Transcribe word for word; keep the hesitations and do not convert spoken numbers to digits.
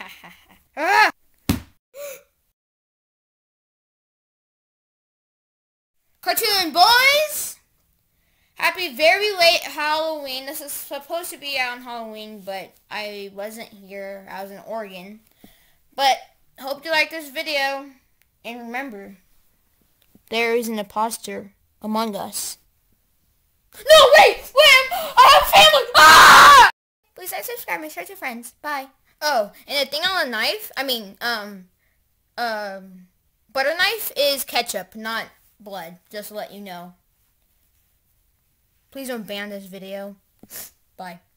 Ah! Cartoon boys! Happy very late Halloween. This is supposed to be out on Halloween, but I wasn't here. I was in Oregon. But hope you like this video. And remember, there is an imposter among us. No, wait! Wait! I have family! Ah! Please like, subscribe, and share with your friends. Bye. Oh, and the thing on the knife, I mean, um, um, butter knife is ketchup, not blood. Just to let you know. Please don't ban this video. Bye.